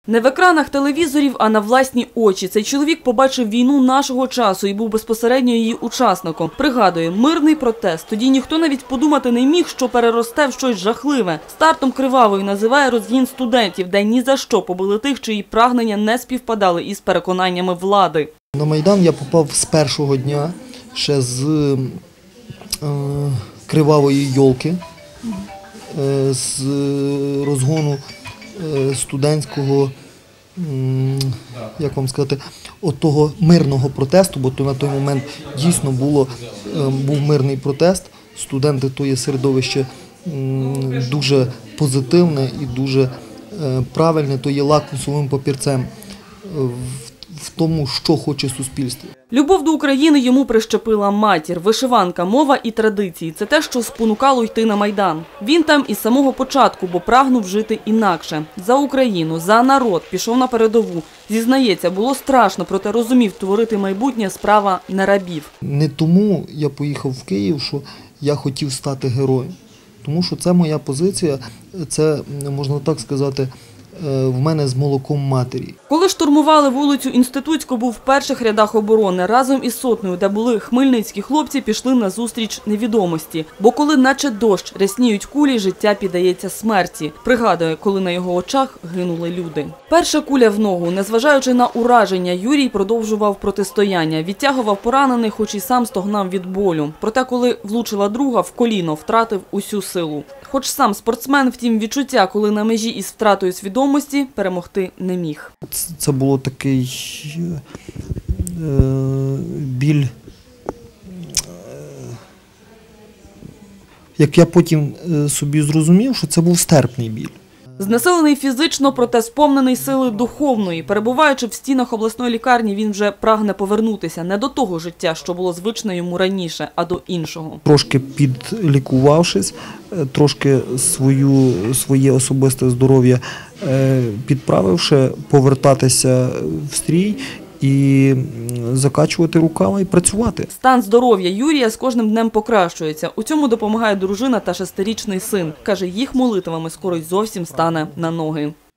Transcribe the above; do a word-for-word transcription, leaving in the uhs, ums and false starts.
Не в екранах телевізорів, а на власні очі. Цей чоловік побачив війну нашого часу і був безпосередньо її учасником. Пригадує, мирний протест. Тоді ніхто навіть подумати не міг, що переросте в щось жахливе. Стартом кривавою називає розгін студентів, де ні за що побили тих, чиї прагнення не співпадали із переконаннями влади. На Майдан я попав з першого дня, ще з е, кривавої йолки, е, з розгону е, студентського, е, як вам сказати, от того мирного протесту, бо то на той момент дійсно було, е, був мирний протест. Студенти – то є середовище е, дуже позитивне і дуже е, правильне, то є лакмусовим папірцем в в тому, що хоче суспільство. Любов до України йому прищепила матір. Вишиванка, мова і традиції – це те, що спонукало йти на Майдан. Він там із самого початку, бо прагнув жити інакше. За Україну, за народ пішов на передову. Зізнається, було страшно, проте розумів, творити майбутнє – справа не рабів. Не тому я поїхав в Київ, що я хотів стати героєм. Тому що це моя позиція, це, можна так сказати, в мене з молоком матері. Коли штурмували вулицю Інститутську, був в перших рядах оборони. Разом із сотнею, де були хмельницькі хлопці, пішли на зустріч невідомості. Бо коли наче дощ рясніють кулі, життя піддається смерті. Пригадує, коли на його очах гинули люди. Перша куля в ногу. Незважаючи на ураження, Юрій продовжував протистояння. Відтягував поранених, хоч і сам стогнав від болю. Проте, коли влучила друга, в коліно втратив усю силу. Хоч сам спортсмен, втім, відчуття, коли на межі із втратою свідомості, перемогти не міг. Це було такий е, біль, е, як я потім собі зрозумів, що це був стерпний біль. Знесилений фізично, проте сповнений сили духовної. Перебуваючи в стінах обласної лікарні, він вже прагне повернутися не до того життя, що було звичне йому раніше, а до іншого. Трошки підлікувавшись, трошки свою, своє особисте здоров'я підправивши, повертатися в стрій і закачувати руками і працювати. Стан здоров'я Юрія з кожним днем покращується. У цьому допомагає дружина та шестирічний син. Каже, їх молитвами скоро й зовсім стане на ноги.